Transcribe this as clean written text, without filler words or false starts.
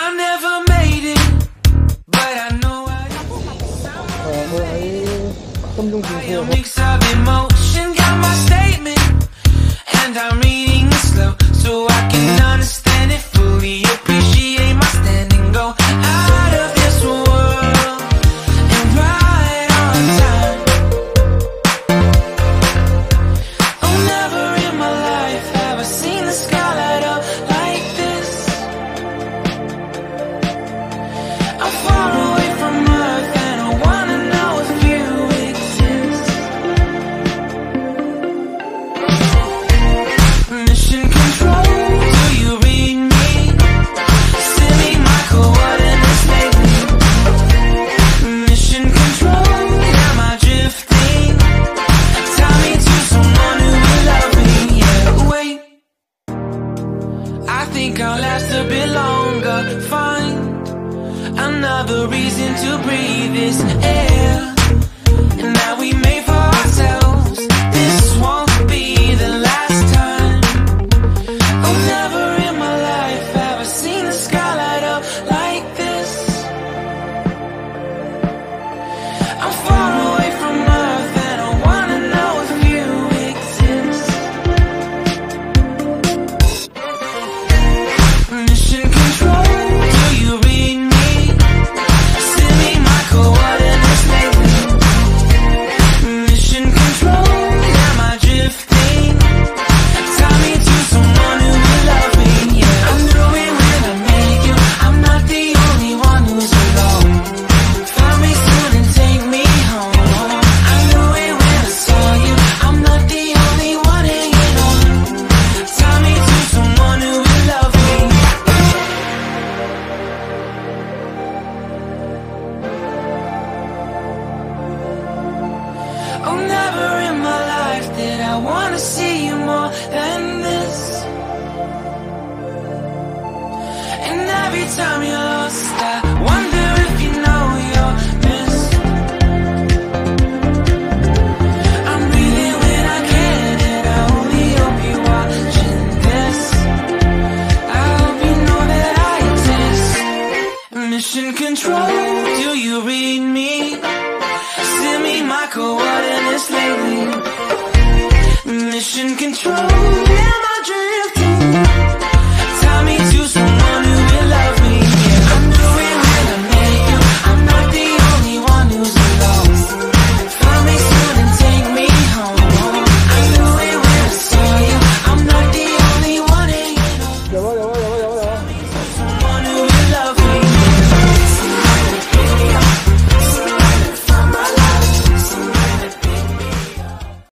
I never made it, but I know I a mix of emotion, got my statement, and I'm reading it slow so I can understand it fully. Appreciate my standing, go out of this world and right on time. Oh, never in my life have I seen the sky light up like this. I'm far away from Earth and I wanna know if you exist. Mission control, do you read me? Send me my coordinates lately. Mission control, am I drifting? Tie me to someone who will love me. Yeah, wait, I think I'll last a bit longer. Find another reason to breathe this air, and that we made for ourselves. This won't be the last time. Oh, never in my life have I seen the sky light up like this. I'm far away from Earth and I wanna know if you exist. Mission control, do you read me? Send me my coordinates lately. Mission control, am I drifting? Tie me to someone who will love me. Yeah, I knew it when I met you. I'm not the only one who's alone. Find me soon and take me home. I knew it when I saw you. I'm not the only one hanging on. Tie me to someone who will love me. Oh, never in my life did I wanna see you more than this. And every time you're lost, I wonder if you know you're missed. I'm breathing when I can, and I only hope you're watching this. I hope you know that I exist. Mission control,